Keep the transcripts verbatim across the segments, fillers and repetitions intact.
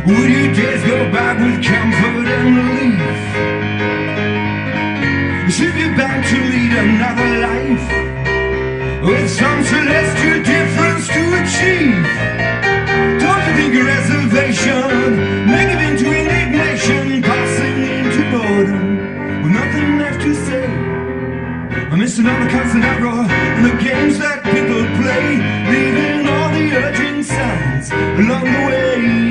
Would your days go by with comfort and relief? Should you bound to lead another life with some celestial difference to achieve? Don't you think a reservation may give into indignation, passing into boredom with nothing left to say? I miss another constant uproar and the games that people play, leaving all the urgent signs along the way.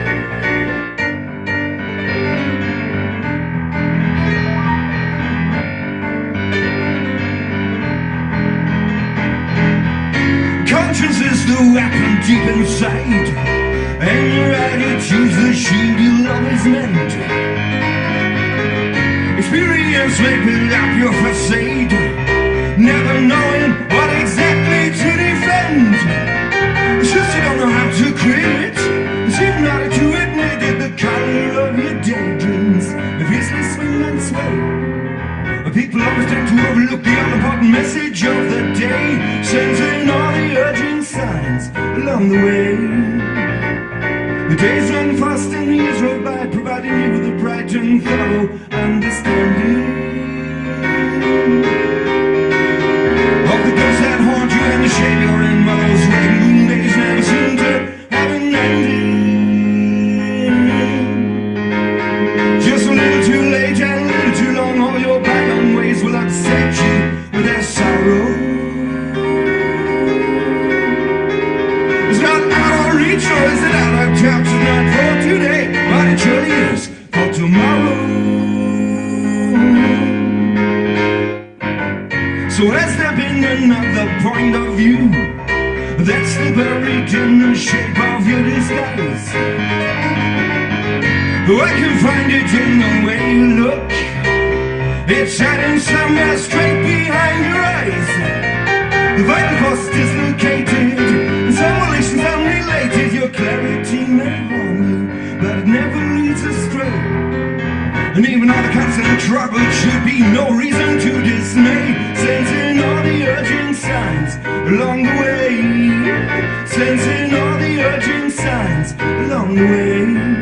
Conscience is the weapon deep inside, and your attitude's the shield you love is meant. Experience may build up your façade, never knowing what exactly to defend. It's just you don't know how to create it. It's even harder to admit it. The color of your daydreams may fiercely swing and sway. People always tend to overlook the all-important message of the day, sensing all the urgent signs along the way. The days run fast and the years roll by, providing you with a bright and thorough understanding of the ghosts that haunt you and the shade you're in, while those rain days never seem to have an ending. Just a little too late and a little too long, all your bygone ways will upset you with their sorrow. It's not out of reach, or is it out of touch? It's not for today, but it surely is for tomorrow. So let's step in another point of view that's still buried in the shape of your disguise. I can find it in the way you look. It's hiding somewhere straight behind your eyes. The vital force is dislocated, and some relations unrelated. Your clarity may harm you, but it never leads astray. And even all the constant trouble should be no reason to dismay, sensing all the urgent signs along the way, sensing all the urgent signs along the way.